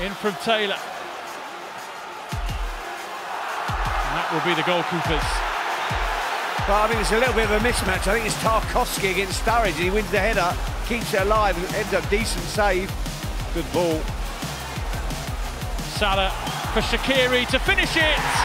In from Taylor. And that will be the goalkeepers. But I mean, it's a little bit of a mismatch. I think it's Tarkowski against Sturridge. He wins the header, keeps it alive, and ends up decent save. Good ball. Salah for Shaqiri to finish it.